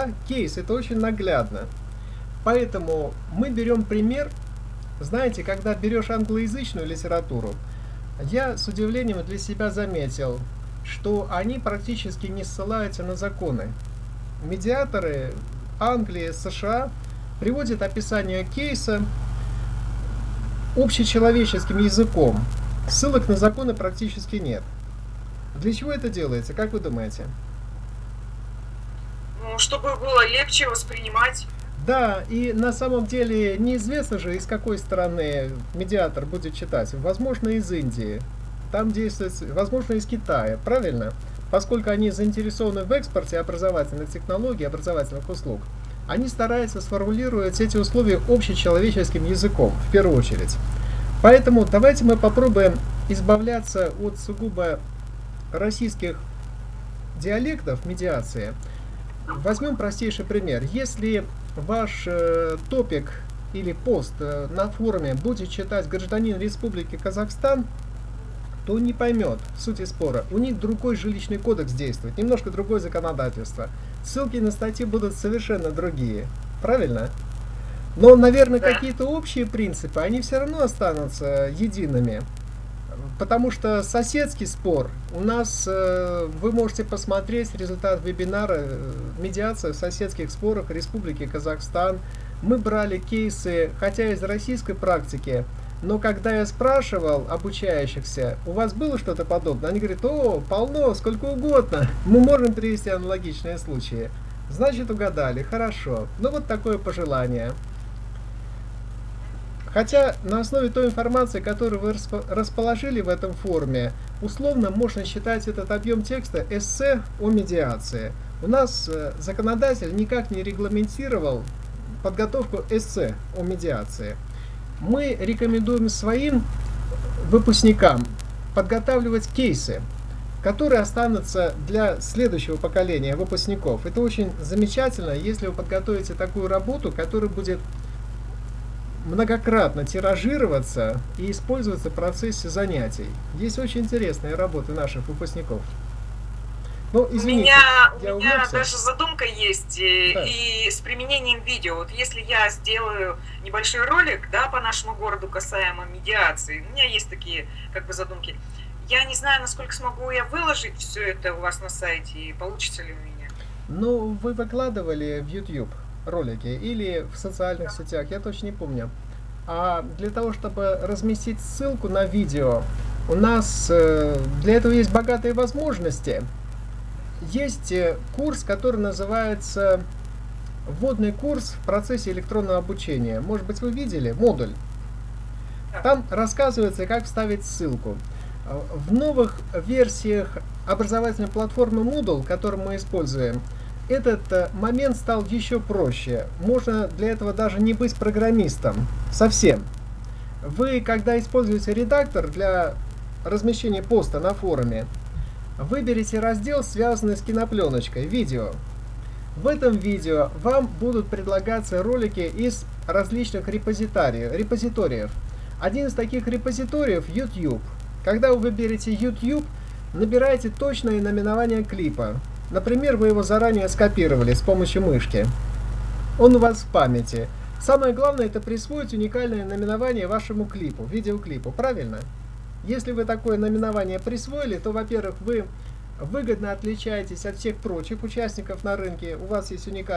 да? Кейс, это очень наглядно. Поэтому мы берем пример, знаете, когда берешь англоязычную литературу, я с удивлением для себя заметил, что они практически не ссылаются на законы. Медиаторы Англии, США приводят описание кейса общечеловеческим языком. Ссылок на законы практически нет. Для чего это делается, как вы думаете? Ну, чтобы было легче воспринимать. Да, и на самом деле неизвестно же, из какой страны медиатор будет читать. Возможно, из Индии. Там действует, возможно, из Китая, правильно? Поскольку они заинтересованы в экспорте образовательных технологий, образовательных услуг, они стараются сформулировать эти условия общечеловеческим языком, в первую очередь. Поэтому давайте мы попробуем избавляться от сугубо российских диалектов медиации. Возьмем простейший пример. Если ваш топик или пост на форуме будет читать гражданин Республики Казахстан, то он не поймет сути спора. У них другой жилищный кодекс действует, немножко другое законодательство. Ссылки на статьи будут совершенно другие. Правильно? Но, наверное, какие-то общие принципы, они все равно останутся едиными. Потому что соседский спор, у нас, вы можете посмотреть результат вебинара «Медиация в соседских спорах Республики Казахстан». Мы брали кейсы, хотя из российской практики, но когда я спрашивал обучающихся, у вас было что-то подобное? Они говорят, о, полно, сколько угодно, мы можем привести аналогичные случаи. Значит, угадали, хорошо. Ну вот такое пожелание. Хотя на основе той информации, которую вы расположили в этом форуме, условно можно считать этот объем текста эссе о медиации. У нас законодатель никак не регламентировал подготовку эссе о медиации. Мы рекомендуем своим выпускникам подготавливать кейсы, которые останутся для следующего поколения выпускников. Это очень замечательно, если вы подготовите такую работу, которая будет многократно тиражироваться и использоваться в процессе занятий. Есть очень интересные работы наших выпускников. Ну, извините, у меня даже задумка есть, да. И с применением видео. Вот если я сделаю небольшой ролик, да, по нашему городу касаемо медиации, у меня есть такие как бы задумки. Я не знаю, насколько смогу я выложить все это у вас на сайте, и получится ли у меня. Ну, вы выкладывали в YouTube ролики или в социальных сетях, я точно не помню. А для того, чтобы разместить ссылку на видео, у нас для этого есть богатые возможности. Есть курс, который называется «Вводный курс в процессе электронного обучения». Может быть, вы видели модуль? Там рассказывается, как вставить ссылку. В новых версиях образовательной платформы Moodle, которую мы используем, этот момент стал еще проще. Можно для этого даже не быть программистом. Совсем. Вы, когда используете редактор для размещения поста на форуме, выберите раздел, связанный с кинопленочкой, видео. В этом видео вам будут предлагаться ролики из различных репозиториев. Один из таких репозиториев – YouTube. Когда вы выберете YouTube, набирайте точное наименование клипа. Например, вы его заранее скопировали с помощью мышки. Он у вас в памяти. Самое главное – это присвоить уникальное наименование вашему клипу, видеоклипу, правильно? Если вы такое наименование присвоили, то, во-первых, вы выгодно отличаетесь от всех прочих участников на рынке, у вас есть уникальное